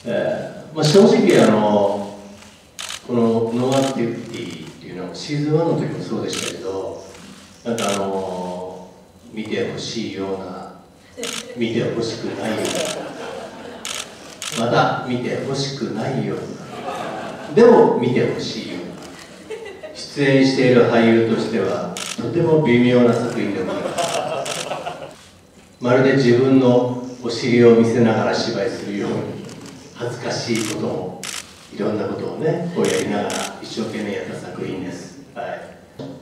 正直このノーアクティビティっていうのはシーズン1の時もそうでしたけど、なんか見てほしいような、見てほしくないような、また見てほしくないような、でも見てほしいような、出演している俳優としてはとても微妙な作品でもあります。まるで自分のお尻を見せながら芝居するように恥ずかしいこともいろんなことをねこうやりながら一生懸命やった作品です、はい、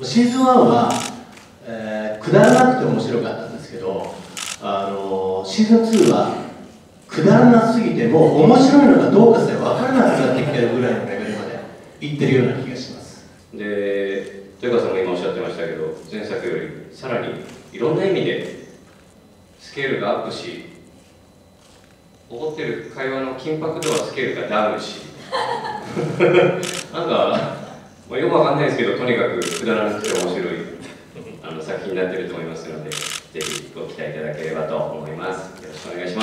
シーズン1は、くだらなくて面白かったんですけど、シーズン2はくだらなすぎてもう面白いのかどうかさえ分からなくなってきてるぐらいのレベルまでいってるような気がします。 で、豊川さんも今おっしゃってましたけど、前作よりさらにいろんな意味でスケールがアップし、起こってる会話の緊迫度はスケールがダウンしなんか、よくわかんないですけど、とにかくくだらなくて面白い作品になっていると思いますので、ぜひご期待いただければと思います。よろしくお願いします。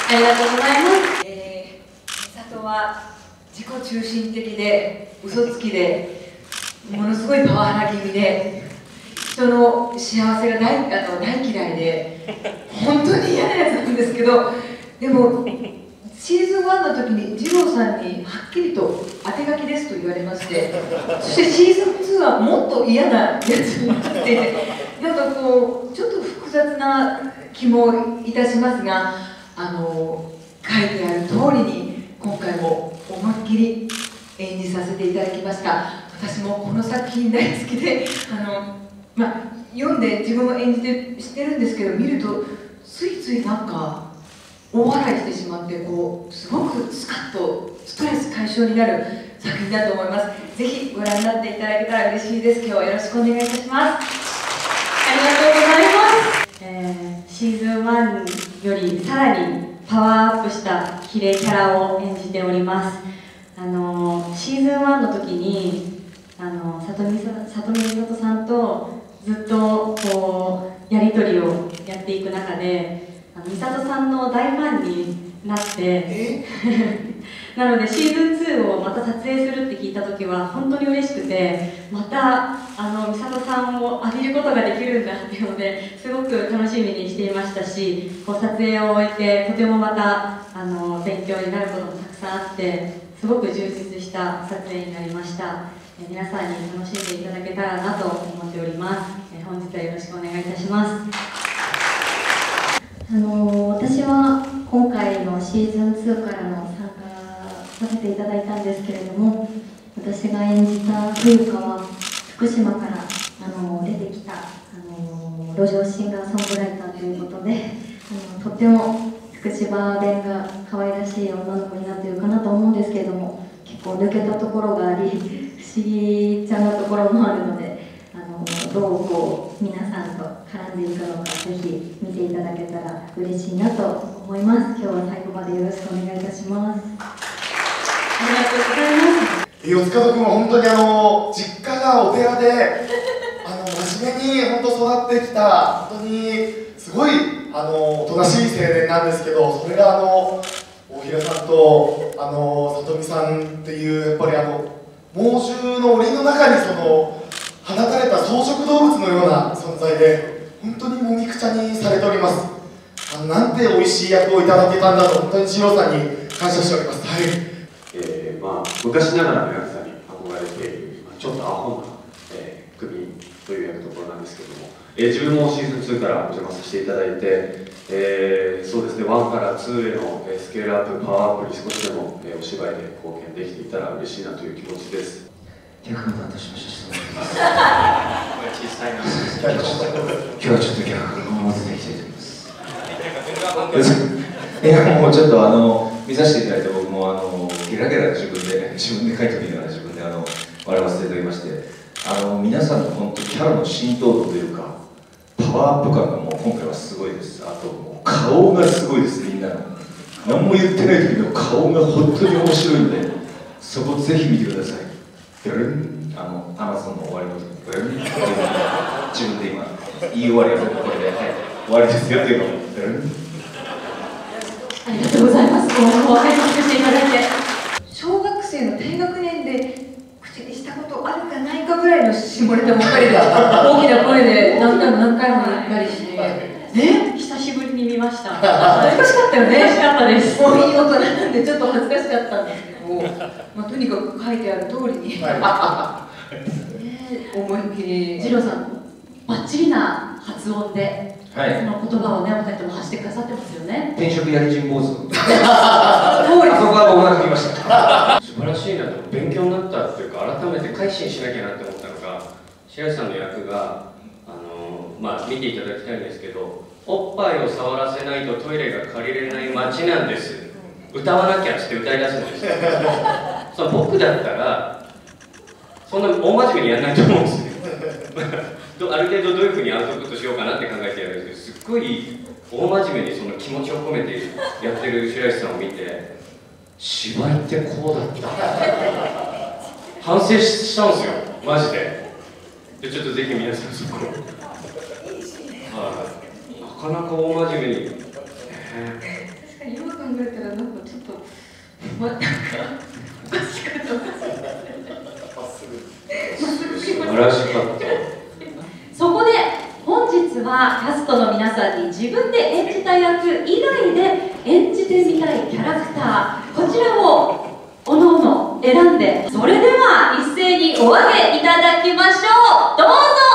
ありがとうございます。美里は自己中心的で嘘つきでものすごいパワハラ気味で人の幸せが大嫌いで本当に嫌なやつなんですけど、でもシーズン1の時に二郎さんにはっきりと当て書きですと言われまして、そしてシーズン2はもっと嫌なやつになっていて、なんかこうちょっと複雑な気もいたしますが、書いてある通りに今回も思いっきり演じさせていただきました。私もこの作品大好きで読んで自分を演じてしてるんですけど、見るとついついなんか大笑いしてしまって、こうすごくスカッとストレス解消になる作品だと思います。ぜひご覧になっていただけたら嬉しいです。今日はよろしくお願いいたします。ありがとうございます。 シーズン1よりさらにパワーアップしたキレイキャラを演じております。シーズン1の時に里見美里さんとずっとこうやり取りをやっていく中で美里さんの大ファンになってなのでシーズン2をまた撮影するって聞いた時は本当に嬉しくて、また美里さんを浴びることができるんだっていうのですごく楽しみにしていましたし、こう撮影を終えてとてもまた勉強になることもたくさんあってすごく充実した撮影になりました。皆さんに楽しんでいただけたらなと思っております。本日はよろしくお願いいたします。私は今回のシーズン2からの参加させていただいたんですけれども、私が演じた冬香は福島から出てきた路上シンガーソングライターということでとっても福島弁が可愛らしい女の子になっているかなと思うんですけれども、結構抜けたところがあり不思議ちゃなところもあるのでどうこう皆さんと絡んでいくのかぜひ見ていただけたら嬉しいなと思います。今日は最後までよろしくお願いいたします。ありがとうございます。 四塚君は本当に実家がお寺で真面目に本当育ってきた本当にすごいおとなしい青年なんですけど、それが大平さんと里見さんっていうやっぱり猛獣の檻の中に放たれた草食動物のような存在で本当にもみくちゃにされております。なんて美味しい役をいただけたんだと本当に二郎さんに感謝しております。はい。 昔ながらの役者に憧れているちょっとアホな、首という役どころなんですけども、自分もシーズン2からお邪魔させていただいて、そうですね、1から2へのスケールアップ、パワーアップに少しでもお芝居で貢献できていたら嬉しいなという気持ちです。 脚本担当しました。小さいな。今日はちょっと脚本をまずできたいと思います。もうちょっと見させていただいて僕もゲラゲラ自分で書いてみながら自分で笑わせていただきまして、皆さんの本当キャラの浸透度というかパワーアップ感がもう今回はすごいです。あともう顔がすごいです。みんなの何も言ってない時の顔が本当に面白いんで、そこぜひ見てください。アマゾンの終わりの時に自分で今言い終わりはこれで、はい、終わりですよっていうのをありがとうございます。もう拝見していただいて。 小学生の低学年で口にしたことあるかないかぐらいの下ネタばっかりで大きな声で何回も何回も言ったりしてね、 久しぶりに見ました。 恥ずかしかったよね。 嬉しかったです。 もういい大人なんでちょっと恥ずかしかったんですけど、まあ、とにかく書いてある通りに、ね、思いっきり二郎さん、バッチリな発音で、 はいその言葉をね、お二人とも発してくださってますよね。 転職やり人坊主あそこは僕が書きました素晴らしいなと、勉強になったっていうか、改めて改心しなきゃなって思ったのが、白石さんの役がまあ見ていただきたいんですけど、おっぱいを触らせないとトイレが借りれない街なんです、歌わなきゃって歌い出すんですよその僕だったらそんな大真面目にやらないと思うんですよある程度どういうふうにアウトプットしようかなって考えてやるんですけど、すっごい大真面目にその気持ちを込めてやってる白石さんを見て、芝居ってこうだった反省したんですよ、マジで。でちょっとぜひ皆さんそこなかなか大真面目に、 確かに今考えたらなんかちょっとおかしかった素晴らしかった。 そこで本日はキャストの皆さんに自分で演じた役以外で演じてみたいキャラクター、こちらをおのおの選んで、それでは一斉にお上げいただきましょう。どうぞ。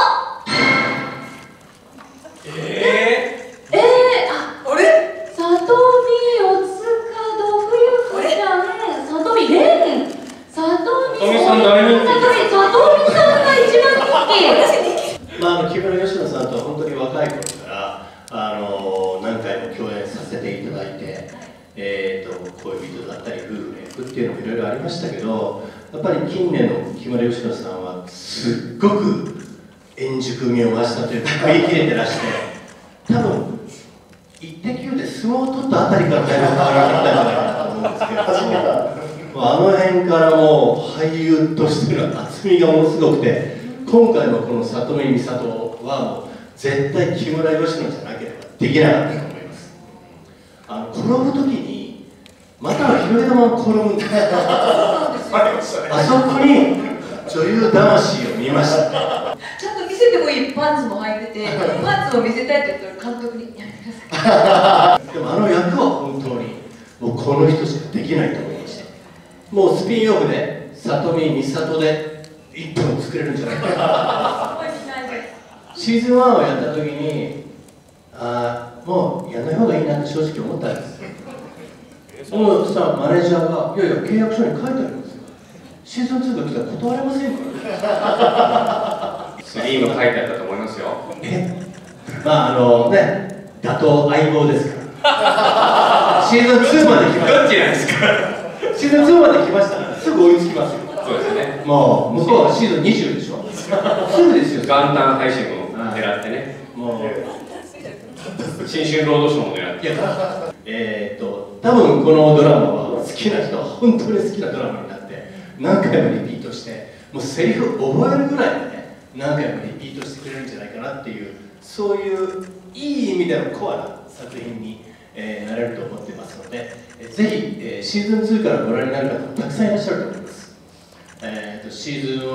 あれさとみおつかどふゆこちゃん、さとみれん、さとみさん大人気。 さとみさんが一番人気。 まあ、木村佳乃さんとは本当に若い頃から何回も共演させていただいて、恋人だったり夫婦の役っていうのもいろいろありましたけど、やっぱり近年の木村佳乃さんはすっごく円熟味を増したというか、振り切れてらして、多分イッテ Q で相撲を取ったあたりからだいぶ変わられたんじゃないかなと思うんですけど、あの辺からもう俳優としての厚みがものすごくて、今回のこの里見美里はもう絶対木村佳乃じゃなければできなかったと思います。転ぶ時にまたは広玉を転ぶんですあそこに女優魂を見ました。 ちゃんと見せてもいいパンツも履いてて、パンツを見せたいって言ったら監督にやめてください。 でも役は本当にもうこの人しかできないと思いました。もうスピンオフで里見美里で1本作れるんじゃないかなシーズン1をやった時にもうやらない方がいいなって正直思ったんです。もうさ、マネージャーが「いやいや契約書に書いてありますよ、シーズン2が来たら断れませんから」 3も書いてあったと思いますよ。 まあ打倒相棒ですからシーズン2まで来ました。 どっちなんですかシーズン2まで来ましたからすぐ追いつきますよ。 そうですね。 もう向こうはシーズン20でしょすぐですよ。 元旦配信を狙ってね、 もう新春ロードショーも狙って。 いや多分このドラマは好きな人は本当に好きなドラマになって何回もリピートして、もうセリフ覚えるぐらいでね何回もリピートしてくれるんじゃないかなっていう、そういういい意味でのコアな作品に、なれると思ってますので、ぜひ、シーズン2からご覧になる方もたくさんいらっしゃると思います。シーズン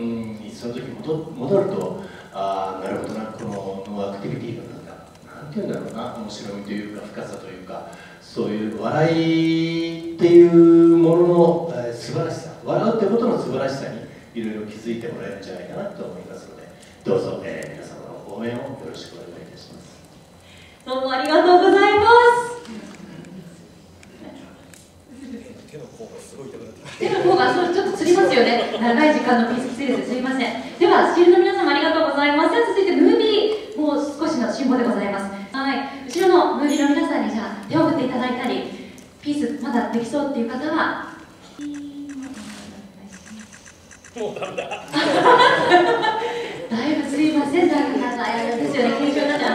1にその時戻るとなるほどな、このノーアクティビティのなんていうんだろうな、面白みというか深さというか、そういう笑いっていうものの、素晴らしさ、笑うってことの素晴らしさにいろいろ気づいてもらえるんじゃないかなと思いますので、どうぞ、皆様の応援をよろしくお願いいたします。 どうもありがとうございます。手の甲がそうちょっとつりますよね。長い時間のピースきついです。すいません。ではスチールの皆様ありがとうございます。続いてムービーもう少しの進歩でございます。はい。後ろのムービーの皆さんにじゃあ手を振っていただいたり、ピースまだできそうっていう方は。もうダメだ。だいぶすいません、なんかですよね、検証になって